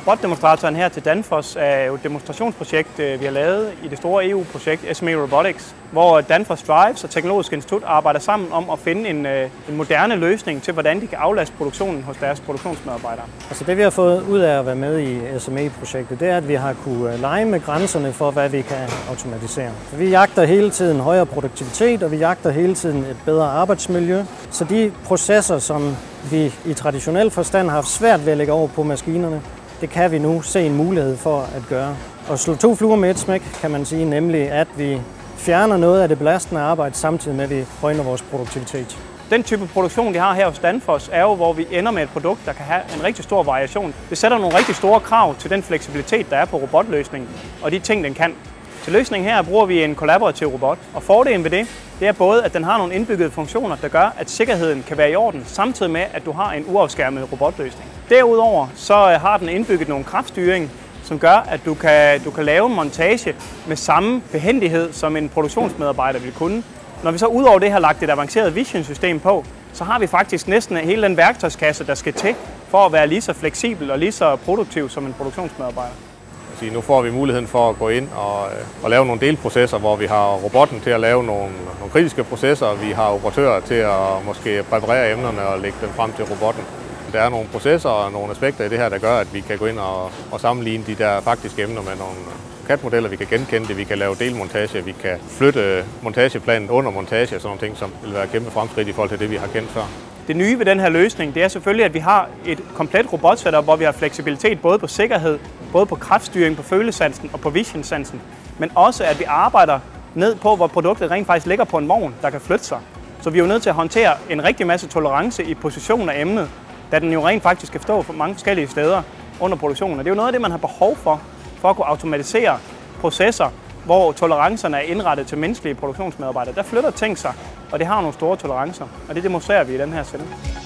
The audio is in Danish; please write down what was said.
Robotdemonstratoren her til Danfoss er jo et demonstrationsprojekt, vi har lavet i det store EU-projekt SME Robotics, hvor Danfoss Drives og Teknologisk Institut arbejder sammen om at finde en moderne løsning til, hvordan de kan aflaste produktionen hos deres produktionsmedarbejdere. Altså det vi har fået ud af at være med i SME-projektet, det er, at vi har kunne lege med grænserne for, hvad vi kan automatisere. For vi jagter hele tiden højere produktivitet, og vi jagter hele tiden et bedre arbejdsmiljø. Så de processer, som vi i traditionel forstand har haft svært ved at lægge over på maskinerne, det kan vi nu se en mulighed for at gøre. Og slå 2 fluer med et smæk, kan man sige, nemlig at vi fjerner noget af det belastende arbejde, samtidig med at vi højner vores produktivitet. Den type produktion, vi har her hos Danfoss, er jo, hvor vi ender med et produkt, der kan have en rigtig stor variation. Det sætter nogle rigtig store krav til den fleksibilitet, der er på robotløsningen, og de ting, den kan. Til løsningen her bruger vi en kollaborativ robot, og fordelen ved det er både, at den har nogle indbyggede funktioner, der gør, at sikkerheden kan være i orden, samtidig med, at du har en uafskærmet robotløsning. Derudover så har den indbygget nogle kraftstyring, som gør, at du kan lave en montage med samme behændighed, som en produktionsmedarbejder vil kunne. Når vi så udover det har lagt et avanceret vision-system på, så har vi faktisk næsten hele den værktøjskasse, der skal til for at være lige så fleksibel og lige så produktiv som en produktionsmedarbejder. Nu får vi muligheden for at gå ind og lave nogle delprocesser, hvor vi har robotten til at lave nogle kritiske processer, og vi har operatører til at måske præparere emnerne og lægge dem frem til robotten. Der er nogle processer og nogle aspekter i det her, der gør, at vi kan gå ind og sammenligne de der faktiske emner med nogle CAD-modeller, vi kan genkende det, vi kan lave delmontage, vi kan flytte montageplanen under montage, sådan nogle ting, som vil være kæmpe fremskridt i forhold til det, vi har kendt før. Det nye ved den her løsning, det er selvfølgelig, at vi har et komplet robotsetup, hvor vi har fleksibilitet både på sikkerhed, både på kraftstyring, på følesansen og på visionsansen, men også at vi arbejder ned på, hvor produktet rent faktisk ligger på en vogn, der kan flytte sig. Så vi er jo nødt til at håndtere en rigtig masse tolerance i positionen af emnet, da den jo rent faktisk skal stå for mange forskellige steder under produktionen. Og det er jo noget af det, man har behov for at kunne automatisere processer, hvor tolerancerne er indrettet til menneskelige produktionsmedarbejdere. Der flytter ting sig, og det har nogle store tolerancer, og det demonstrerer vi i den her sende.